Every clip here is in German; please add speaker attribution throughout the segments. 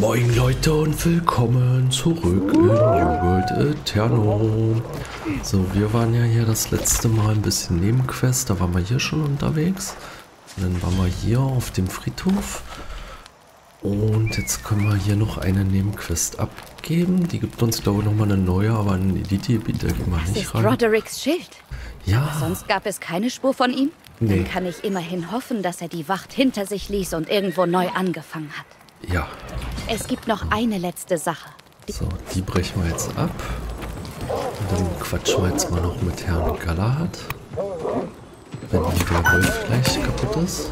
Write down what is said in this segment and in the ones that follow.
Speaker 1: Moin Leute und willkommen zurück in New World Eterno. So, wir waren ja hier das letzte Mal ein bisschen Nebenquest, da waren wir hier schon unterwegs. Und dann waren wir hier auf dem Friedhof. Und jetzt können wir hier noch eine Nebenquest abgeben. Die gibt uns, glaube ich, nochmal eine neue, aber ein Elite-Gebiet, da gehen wir nicht rein.
Speaker 2: Rodericks Schild.
Speaker 1: Ja.
Speaker 2: Aber sonst gab es keine Spur von ihm?
Speaker 1: Nee.
Speaker 2: Dann kann ich immerhin hoffen, dass er die Wacht hinter sich ließ und irgendwo neu angefangen hat.
Speaker 1: Ja.
Speaker 2: Es gibt noch eine letzte Sache.
Speaker 1: So, die brechen wir jetzt ab. Und dann quatschen wir jetzt mal noch mit Herrn Galahad. Wenn der Wolf gleich kaputt ist.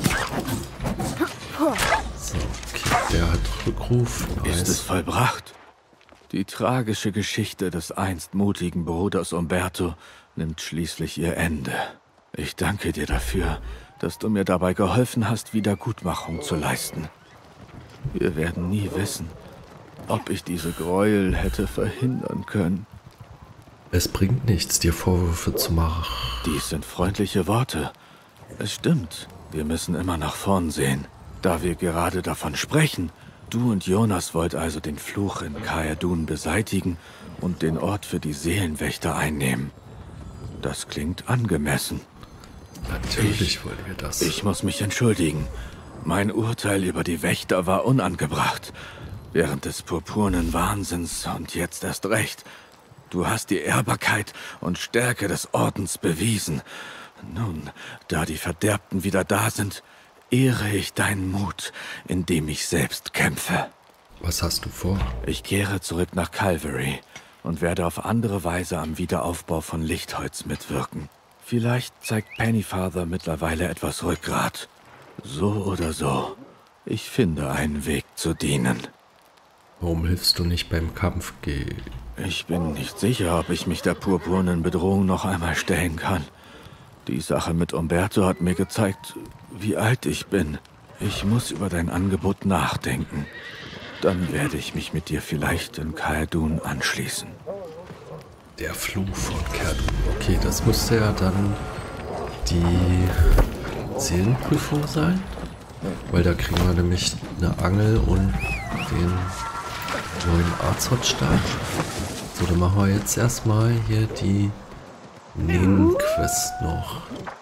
Speaker 1: So, okay, der hat Rückruf. Nice.
Speaker 3: Ist es vollbracht? Die tragische Geschichte des einst mutigen Bruders Umberto nimmt schließlich ihr Ende. Ich danke dir dafür, dass du mir dabei geholfen hast, Wiedergutmachung zu leisten. Wir werden nie wissen, ob ich diese Gräuel hätte verhindern können.
Speaker 1: Es bringt nichts, dir Vorwürfe zu machen.
Speaker 3: Dies sind freundliche Worte. Es stimmt, wir müssen immer nach vorn sehen. Da wir gerade davon sprechen, du und Jonas wollt also den Fluch in Caerdun beseitigen und den Ort für die Seelenwächter einnehmen. Das klingt angemessen.
Speaker 1: Natürlich wollen wir das.
Speaker 3: Ich muss mich entschuldigen. Mein Urteil über die Wächter war unangebracht. Während des purpurnen Wahnsinns und jetzt erst recht. Du hast die Ehrbarkeit und Stärke des Ordens bewiesen. Nun, da die Verderbten wieder da sind, ehre ich deinen Mut, indem ich selbst kämpfe.
Speaker 1: Was hast du vor?
Speaker 3: Ich kehre zurück nach Calvary und werde auf andere Weise am Wiederaufbau von Lichtholz mitwirken. Vielleicht zeigt Pennyfather mittlerweile etwas Rückgrat. So oder so, ich finde einen Weg zu dienen.
Speaker 1: Warum hilfst du nicht beim Kampf
Speaker 3: Ich bin nicht sicher, ob ich mich der purpurnen Bedrohung noch einmal stellen kann. Die Sache mit Umberto hat mir gezeigt, wie alt ich bin. Ich muss über dein Angebot nachdenken. Dann werde ich mich mit dir vielleicht in Caerdun anschließen.
Speaker 1: Der Fluch von Caerdun. Okay, das müsste ja dann die Seelenprüfung sein. Weil da kriegen wir nämlich eine Angel und den neuen Arzot-Stab. So, dann machen wir jetzt erstmal hier die Nebenquest noch.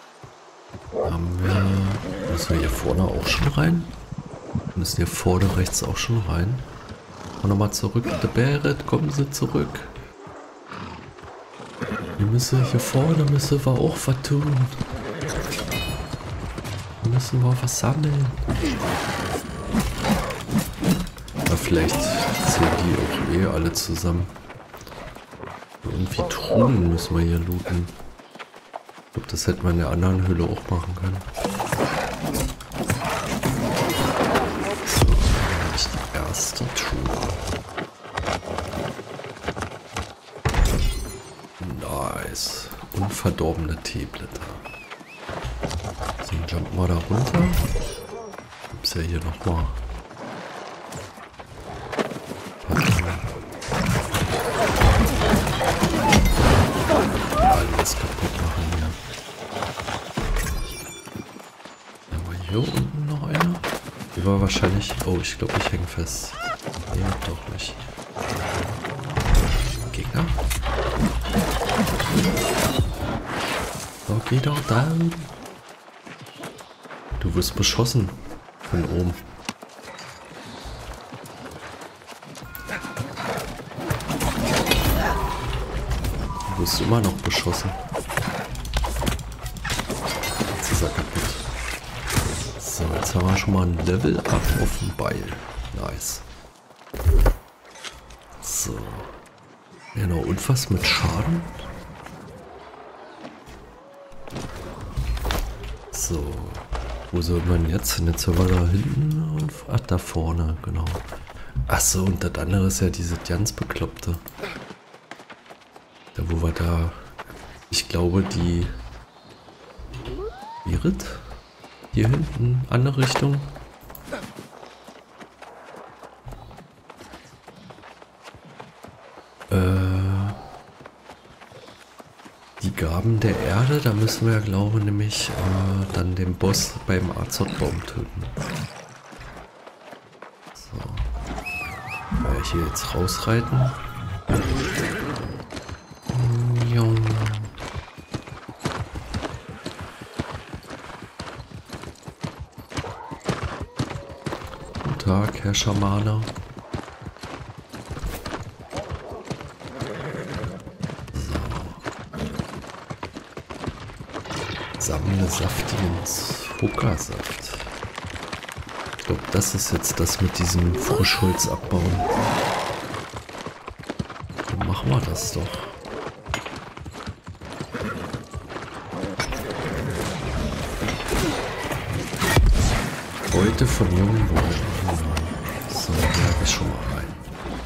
Speaker 1: Müssen wir hier vorne auch schon rein? Müssen hier vorne rechts auch schon rein? Und nochmal zurück. Der Barrett, kommen Sie zurück. Wir müssen hier vorne, müssen wir auch was tun. Wir müssen wir was sammeln. Aber vielleicht zählen die auch alle zusammen. Irgendwie Truhen müssen wir hier looten. Ich glaube, das hätte man in der anderen Höhle auch machen können. So, dann habe ich die erste Truhe. Nice. Unverdorbene Teeblätter. So, dann jumpen wir da runter. Gibt's ja hier nochmal. Alles kaputt machen hier. Haben wir hier unten noch einer? Die war wahrscheinlich... Oh, ich glaube, ich hänge fest. Nee, doch nicht. Gegner? So, geh doch da. Du wirst beschossen. Von oben. Du wirst immer noch beschossen. Jetzt ist er kaputt. So, jetzt haben wir schon mal ein Level up auf dem Beil. Nice. So. Ja, noch und was mit Schaden? So. Wo soll man jetzt hin? Jetzt sind wir da hinten auf. Ach, da vorne, genau. Ach so, und das andere ist ja diese ganz Bekloppte. Da wo wir da... Ich glaube, die... Irit? Hier hinten, andere Richtung. Die Gaben der Erde, da müssen wir, glaube ich, nämlich dann den Boss beim Azotbaum töten. So. hier jetzt rausreiten. Ja. Guten Tag, Herr Schamane. Sammle Saftigens Huckersaft. Ich glaube, das ist jetzt das mit diesem Frischholz abbauen. Dann machen wir das doch. Heute von jungen Bäumen. So, hier habe ich schon mal rein.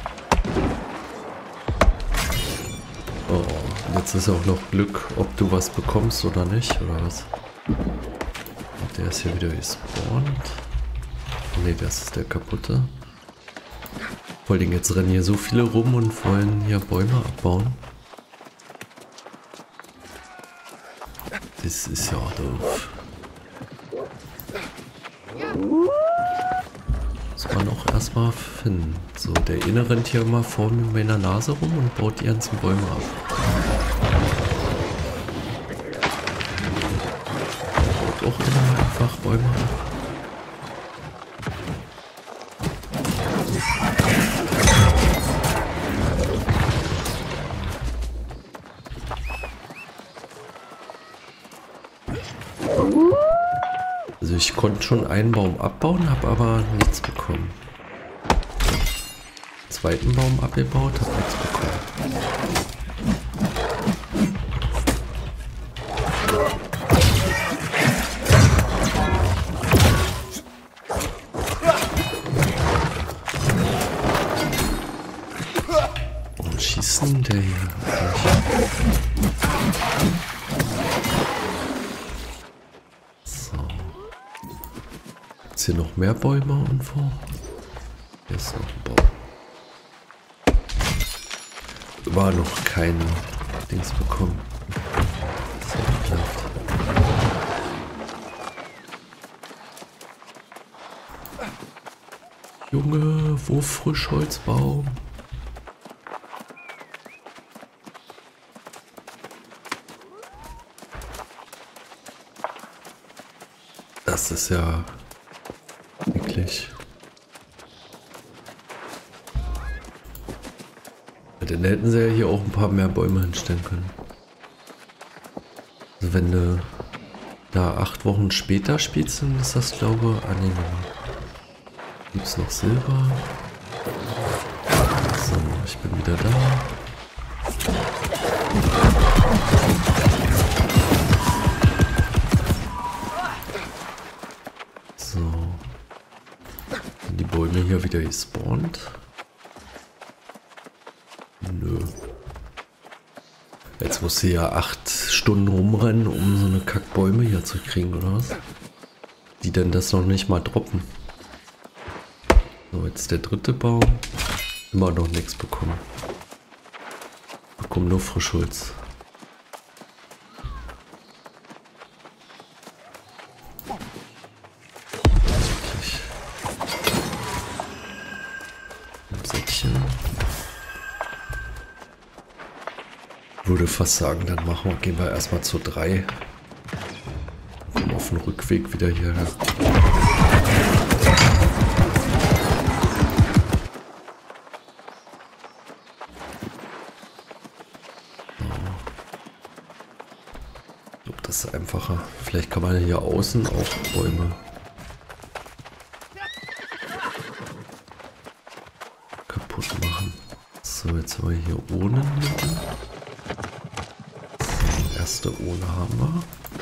Speaker 1: Oh, jetzt ist auch noch Glück, ob du was bekommst oder nicht, oder was? Und der ist hier wieder gespawnt. Ne, das ist der kaputte. Vor allem jetzt rennen hier so viele rum und wollen hier Bäume abbauen. Das ist ja doof. Muss man auch erstmal finden. So, der eine rennt hier immer vor meiner Nase rum und baut die ganzen Bäume ab. Baut auch immer einfach Bäume ab. Also ich konnte schon einen Baum abbauen, habe aber nichts bekommen. Zweiten Baum abgebaut, habe nichts bekommen. Warum schießt denn der hier? Hier noch mehr Bäume und wo? Hier ist noch ein Baum. War noch kein Dings bekommen. Das hat geklappt. Junge, wo Frischholzbaum? Das ist ja wirklich. Dann hätten sie ja hier auch ein paar mehr Bäume hinstellen können. Also wenn du da 8 Wochen später spielst, dann ist das, glaube ich, angenehmer. Gibt es noch Silber? So, ich bin wieder da. So. Sind die Bäume hier wieder gespawnt? Nö. Jetzt muss sie ja 8 Stunden rumrennen, um so eine Kackbäume hier zu kriegen, oder was? Die denn das noch nicht mal droppen. So, jetzt der dritte Baum. Immer noch nichts bekommen. Bekommen nur Frischholz. Ein Säckchen. Würde fast sagen, dann gehen wir erstmal zu 3. Kommen auf dem Rückweg wieder hierher. Das ist einfacher. Vielleicht kann man hier außen auch Bäume kaputt machen. So, jetzt haben wir hier ohne. So, erste ohne haben wir.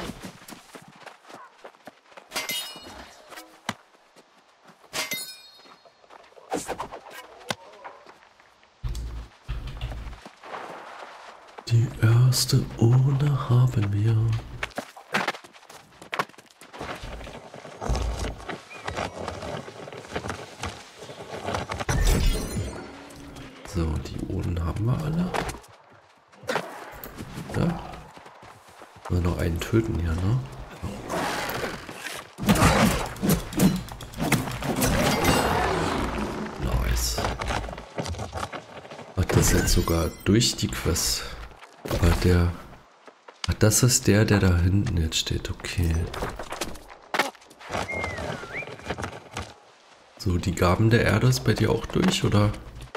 Speaker 1: Die erste ohne haben wir. So, die Oden haben wir alle. Ja. Nur noch einen töten hier, ne? Nice. das jetzt sogar durch die Quest. Aber der... Ach, das ist der, der da hinten jetzt steht. Okay. So, die Gaben der Erde ist bei dir auch durch, oder?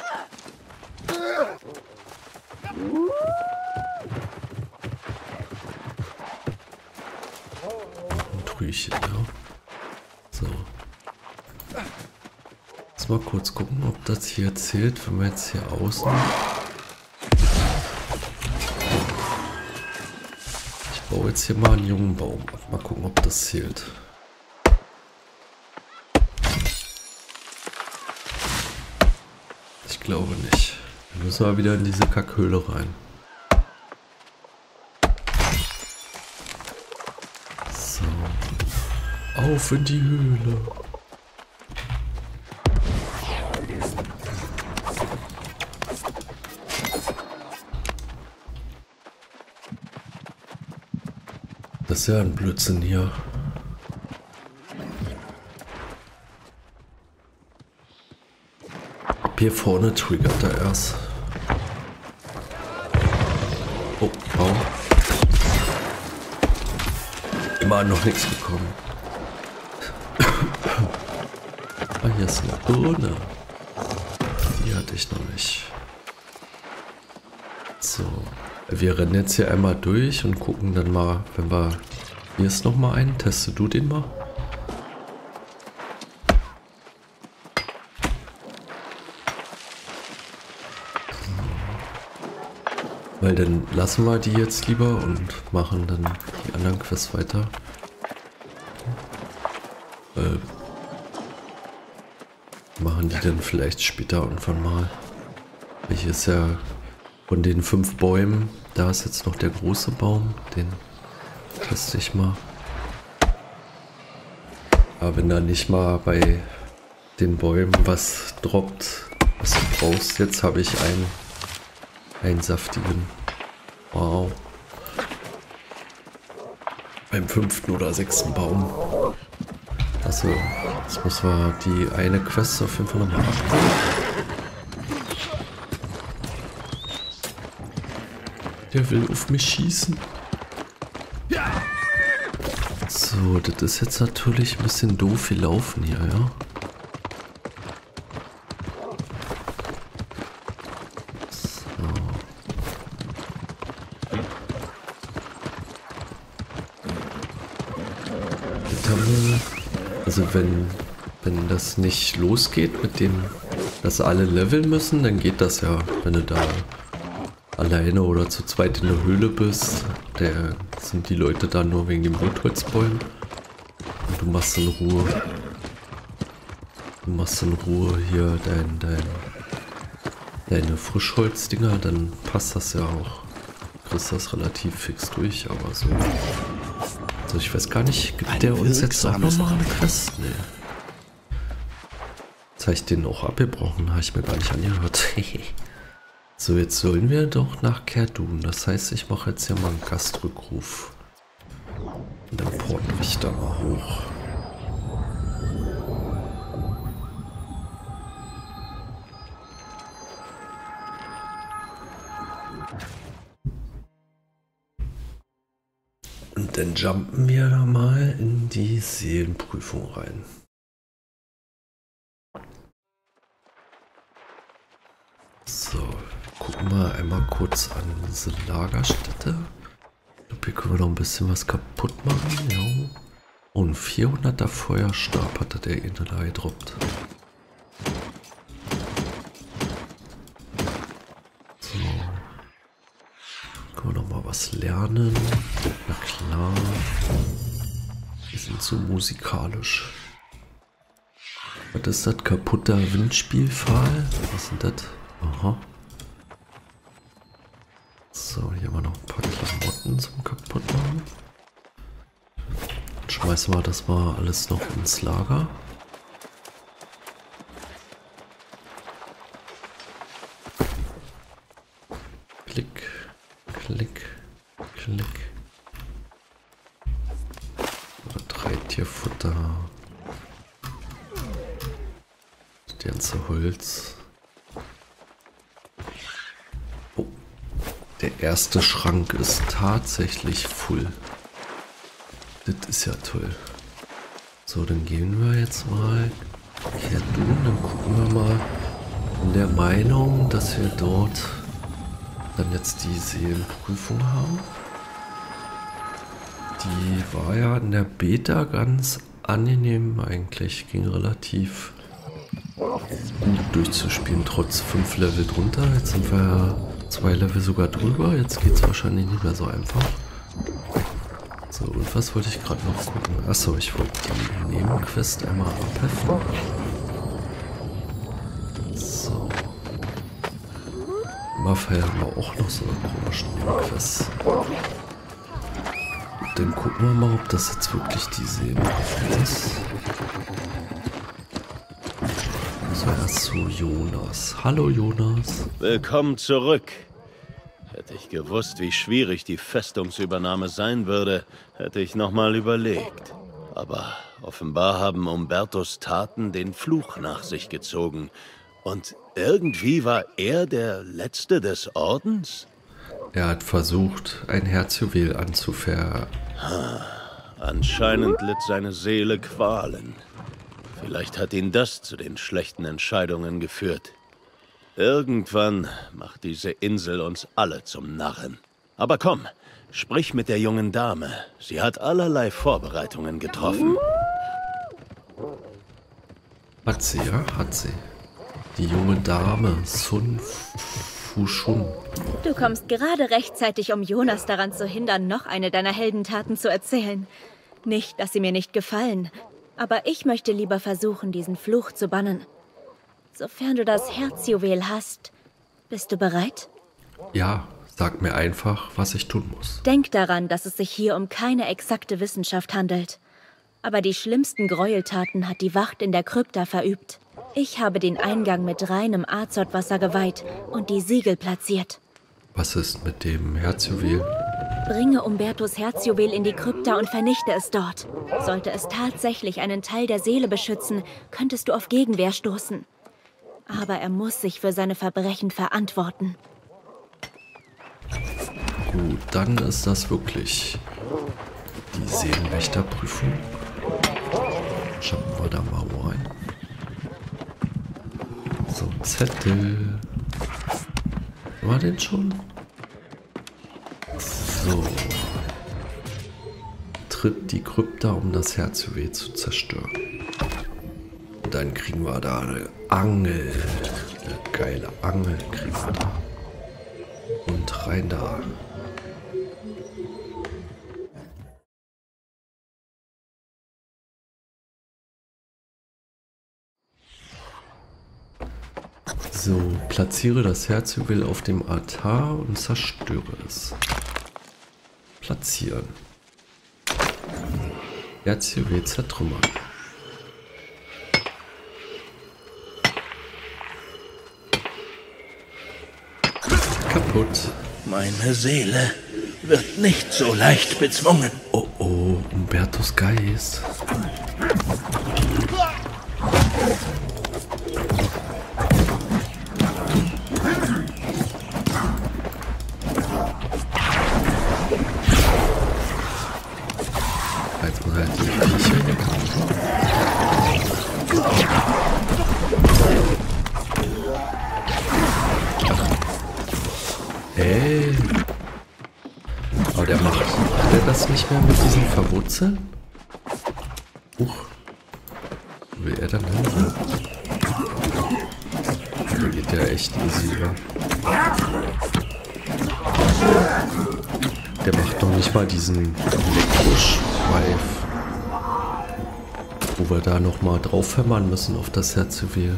Speaker 1: Ein Trüchen, ja. So. Jetzt mal kurz gucken, ob das hier zählt, wenn wir jetzt hier außen... Ich baue jetzt hier mal einen jungen Baum. Mal gucken, ob das zählt. Ich glaube nicht. Dann müssen wir wieder in diese Kackhöhle rein. So. Auf in die Höhle. Das ist ja ein Blödsinn hier. Hier vorne triggert er erst. Oh, Baum. Immer noch nichts bekommen. Ah, hier ist eine Birne. Die hatte ich noch nicht. So. Wir rennen jetzt hier einmal durch und gucken dann mal, wenn wir... Hier ist noch mal ein. Teste du den mal? Weil dann lassen wir die jetzt lieber und machen dann die anderen Quests weiter. Machen die dann vielleicht später irgendwann mal. Hier ist ja von den 5 Bäumen, da ist jetzt noch der große Baum, den teste ich mal. Aber wenn da nicht mal bei den Bäumen was droppt, was du brauchst, jetzt habe ich einen saftigen. Wow. Beim 5. oder 6. Baum. Also, jetzt müssen wir die eine Quest auf jeden Fall nochmal abholen. Der will auf mich schießen. So, das ist jetzt natürlich ein bisschen doof gelaufen hier, ja. Also wenn das nicht losgeht mit dem, dass alle leveln müssen, dann geht das ja, wenn du da alleine oder zu zweit in der Höhle bist. Da sind die Leute da nur wegen den Rotholzbäumen. Und du machst in Ruhe hier deine Frischholzdinger, dann passt das ja auch. Du kriegst das relativ fix durch, aber so. Also ich weiß gar nicht, gibt der uns jetzt auch nochmal eine Quest? Nee. Jetzt habe ich den auch abgebrochen, habe ich mir gar nicht angehört. So, jetzt sollen wir doch nach Kerdun. Das heißt, ich mache jetzt hier mal einen Gastrückruf. Und dann porten mich da mal hoch. Und dann jumpen wir da mal in die Seelenprüfung rein. So, gucken wir einmal kurz an diese Lagerstätte. Ich glaube, hier können wir noch ein bisschen was kaputt machen. Ja. Und 400er Feuerstab hatte der eine da gedroppt. So. Können wir noch mal was lernen. Na klar. Wir sind so musikalisch. Was ist das? Kaputter Windspielpfahl? Was sind das? Aha. So, hier haben wir noch ein paar Klamotten zum Kaputtmachen. Dann schmeißen wir das mal alles noch ins Lager. Klick, klick, klick. Oder 3 Tierfutter. Das ganze Holz. Der erste Schrank ist tatsächlich full. Das ist ja toll. So, dann gehen wir jetzt mal hier durch. Dann gucken wir mal. In der Meinung, dass wir dort dann jetzt die Seelenprüfung haben. Die war ja in der Beta ganz angenehm eigentlich. Ging relativ gut durchzuspielen, trotz 5 Level drunter. Jetzt sind wir 2 Level sogar drüber. Jetzt geht es wahrscheinlich nicht mehr so einfach. So, und was wollte ich gerade noch gucken? Achso, ich wollte die Nebenquest einmal abheften. So. Maffei haben wir auch noch so eine komische Nebenquest. Dann gucken wir mal, ob das jetzt wirklich die Seelenprüfung ist. So, erst zu Jonas. Hallo Jonas.
Speaker 4: Willkommen zurück. Hätte ich gewusst, wie schwierig die Festungsübernahme sein würde, hätte ich nochmal überlegt. Aber offenbar haben Umbertos Taten den Fluch nach sich gezogen. Und irgendwie war er der Letzte des Ordens?
Speaker 1: Er hat versucht, ein Herzjuwel anzufertigen.
Speaker 4: Anscheinend litt seine Seele Qualen. Vielleicht hat ihn das zu den schlechten Entscheidungen geführt. Irgendwann macht diese Insel uns alle zum Narren. Aber komm, sprich mit der jungen Dame. Sie hat allerlei Vorbereitungen getroffen.
Speaker 1: Hat sie, ja? Hat sie. Die junge Dame, Sun Fushun.
Speaker 2: Du kommst gerade rechtzeitig, um Jonas daran zu hindern, noch eine deiner Heldentaten zu erzählen. Nicht, dass sie mir nicht gefallen, aber ich möchte lieber versuchen, diesen Fluch zu bannen. Sofern du das Herzjuwel hast, bist du bereit?
Speaker 1: Ja, sag mir einfach, was ich tun muss.
Speaker 2: Denk daran, dass es sich hier um keine exakte Wissenschaft handelt. Aber die schlimmsten Gräueltaten hat die Wacht in der Krypta verübt. Ich habe den Eingang mit reinem Azotwasser geweiht und die Siegel platziert.
Speaker 1: Was ist mit dem Herzjuwel?
Speaker 2: Bringe Umbertos Herzjuwel in die Krypta und vernichte es dort. Sollte es tatsächlich einen Teil der Seele beschützen, könntest du auf Gegenwehr stoßen. Aber er muss sich für seine Verbrechen verantworten.
Speaker 1: Gut, dann ist das wirklich die Seelenwächterprüfung. Schauen wir da mal rein. So, Zettel. War den schon? So. Tritt die Krypta, um das Herzjuwel zu zerstören. Und dann kriegen wir da eine Angel. Eine geile Angel kriegen wir da. Und rein da. So, platziere das Herzjuwel auf dem Altar und zerstöre es. Platzieren. Herzjuwel zertrümmern. Kaputt.
Speaker 4: Meine Seele wird nicht so leicht bezwungen.
Speaker 1: Oh oh, Umbertos Geist. Jetzt muss er die Viecher weg. Ey. Aber der macht der das nicht mehr mit diesen Verwurzeln? Huch. Wo will er dann hin? Der geht ja echt easy über. Der macht noch nicht mal diesen Elektroschweif. Wo wir da nochmal drauf hämmern müssen auf das Herzjuwel.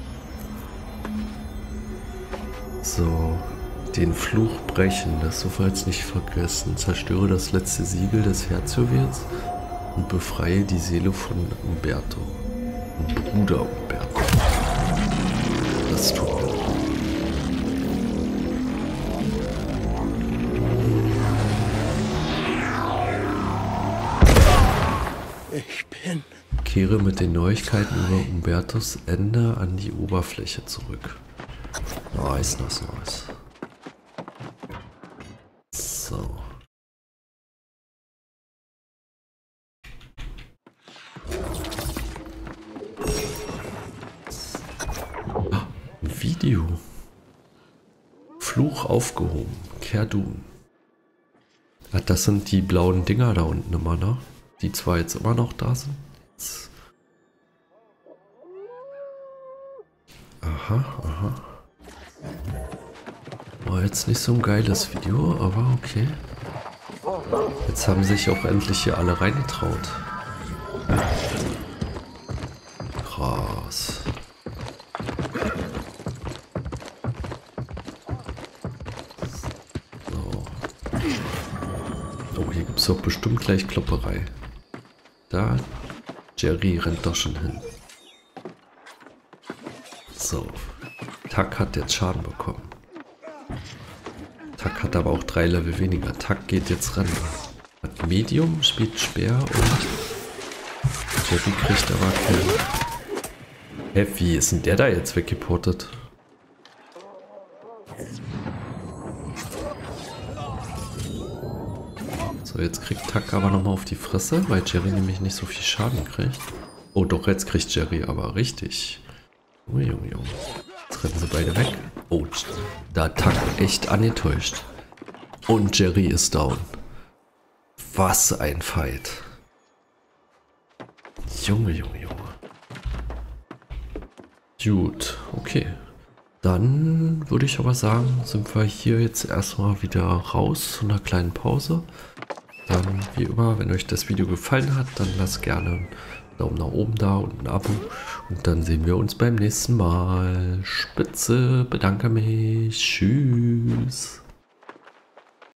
Speaker 1: So. Den Fluch brechen, das soll jetzt nicht vergessen. Zerstöre das letzte Siegel des Herzjuwels und befreie die Seele von Umberto. Und Bruder Umberto. Das tun wir.
Speaker 4: Ich bin...
Speaker 1: Kehre mit den Neuigkeiten über Umbertos Ende an die Oberfläche zurück. Nice, nice, nice. So. Ah, ein Video. Fluch aufgehoben. Kerdun. Ja, das sind die blauen Dinger da unten immer noch. Die zwar jetzt immer noch da sind. Jetzt. Aha, aha. War jetzt nicht so ein geiles Video, aber okay. Jetzt haben sich auch endlich hier alle reingetraut. Krass. So. Oh, hier gibt es doch bestimmt gleich Klopperei. Da, Jerry rennt doch schon hin. So. Tuck hat jetzt Schaden bekommen. Tuck hat aber auch 3 Level weniger. Tuck geht jetzt ran. Hat Medium, spielt Speer und Jerry kriegt aber Kill. Hä, wie ist denn der da jetzt weggeportet? So, jetzt kriegt Tuck aber nochmal auf die Fresse, weil Jerry nämlich nicht so viel Schaden kriegt. Oh doch, jetzt kriegt Jerry aber richtig. Junge, Junge, Junge. Jetzt rennen sie beide weg. Oh, da hat Tuck echt angetäuscht. Und Jerry ist down. Was ein Fight. Junge, Junge, Junge. Gut, okay. Dann würde ich aber sagen, sind wir hier jetzt erstmal wieder raus zu einer kleinen Pause. Dann, wie immer, wenn euch das Video gefallen hat, dann lasst gerne einen Daumen nach oben da und ein Abo. Und dann sehen wir uns beim nächsten Mal. Spitze, bedanke mich. Tschüss.